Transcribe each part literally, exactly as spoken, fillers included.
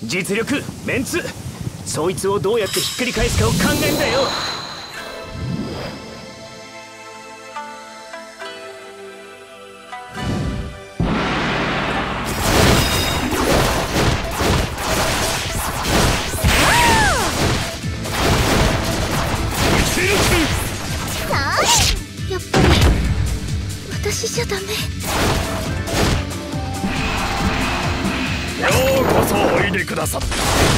実力、メンツ、そいつをどうやってひっくり返すかを考えんだよ。 やっぱり私じゃダメ。 ようこそおいでくださった。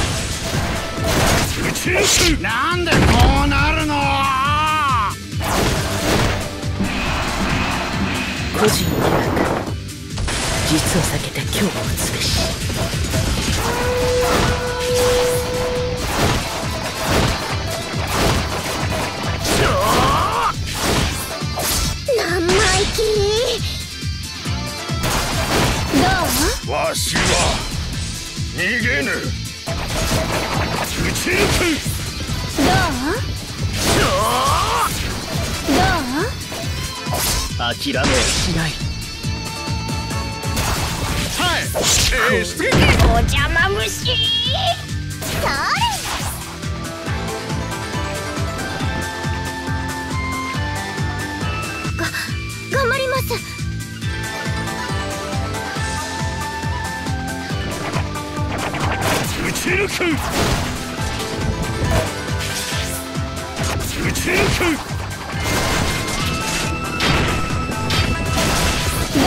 打ち抜く。なんでこうなるの。 個人には実を避けて今日を打つべし。 生意気。どう？ わしは逃げぬ。打ち抜く。 どう？どう？ 諦めはしない。 はい、えー、素敵。 お邪魔虫。それ。が頑張ります。 打ち抜く。打ち抜く。 どう？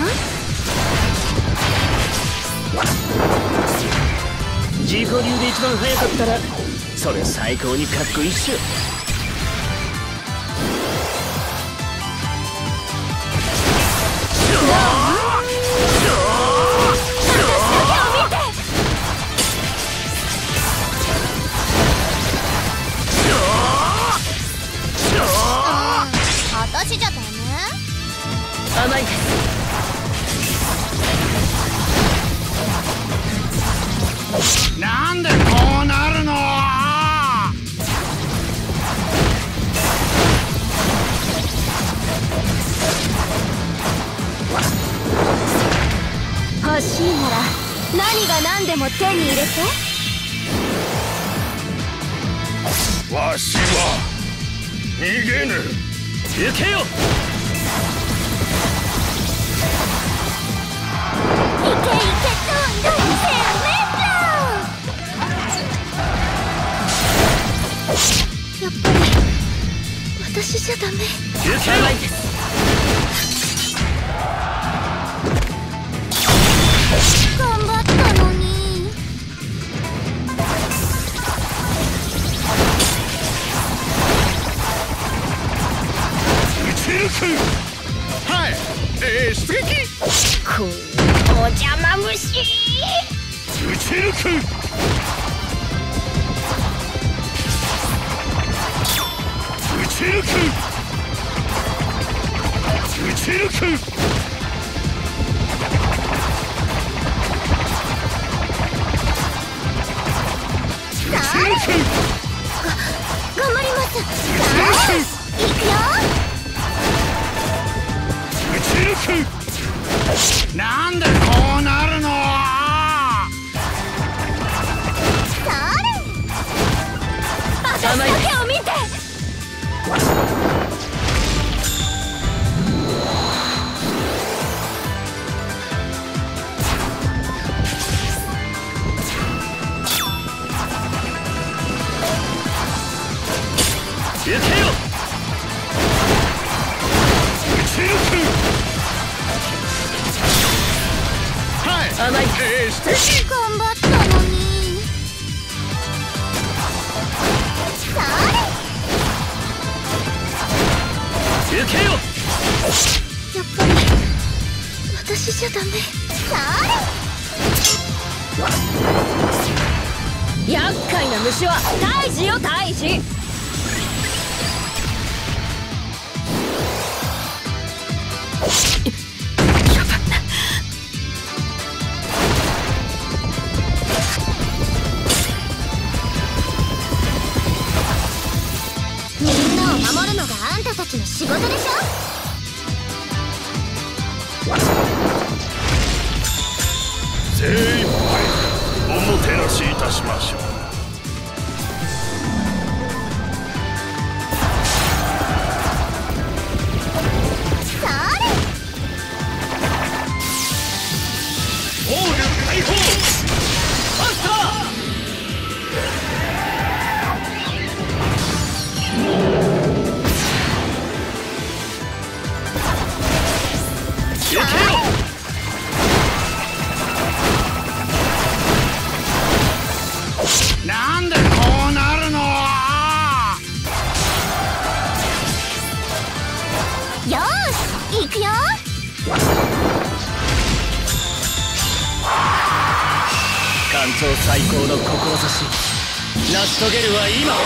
自己流で一番速かったらそれ最高にかっこいいっしょ。 私じゃダメ？ 甘いです。 なんでこうなるの。 欲しいなら何が何でも手に入れて。 わしは逃げぬ。 行けよ。 いけいけどんどん攻めろ。やっぱり私じゃダメ。 行けよ。 頑張ったのに。 はい、えー、出撃。 くん、お邪魔虫。 打ち抜く。打ち抜く。打ち抜く。打ち抜く。 が頑張ります。いくよ。 打ち抜く。なんでこうなるの。 それ。私だけを見て。 行けよ。 打ち抜く。はい、 甘い。 えー、素敵。 頑張ったのに。それ。 行けよ。 やっぱり私じゃダメ。それ。 厄介な虫は退治よ退治。 みんなを守るのがあんたたちの仕事でしょ。 精一杯おもてなしたしましょう。 オール解放マスター。 なんでこうなるの。 よーし行くよ。 艦長最高の志成し遂げるは今。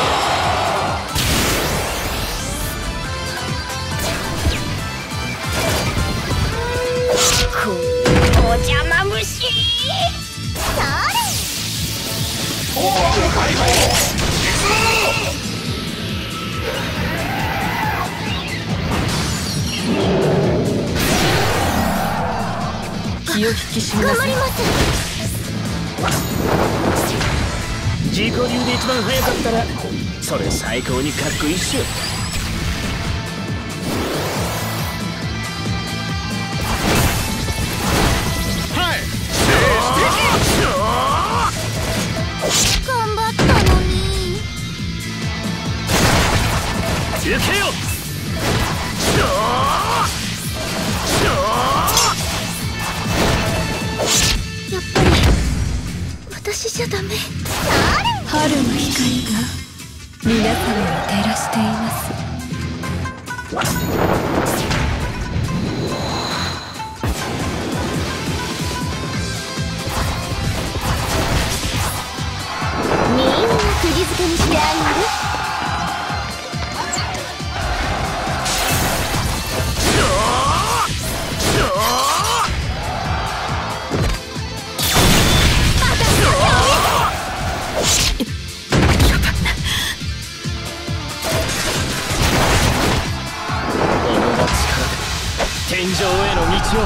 お邪魔虫。それ。 オール解放。 気を引き締めなさい。 頑張ります。 自己流で一番速かったらそれ最高にかっこいいっしょ。 頑張ったのに。 行けよ。 やっぱり私じゃダメ。 春の光が皆様を照らしています。 みんな釘付けにしてあげる。 天井への道を。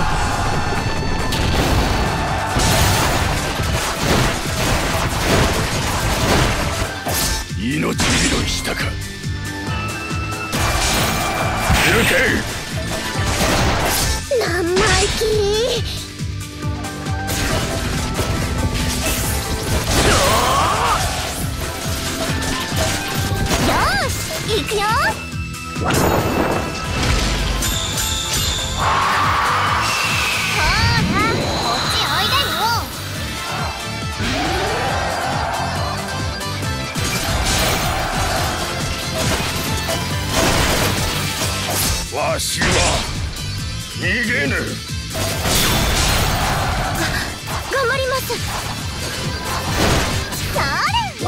命拾いしたか。行け。 生意気。よーし行くよ。 わしは逃げぬ。 頑張ります。それ。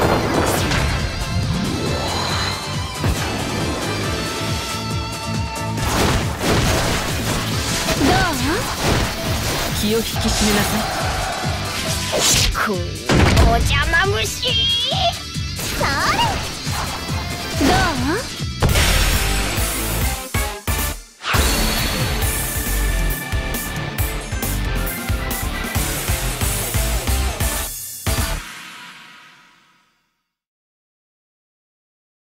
どう？ 気を引き締めなさい。 くー、お邪魔虫。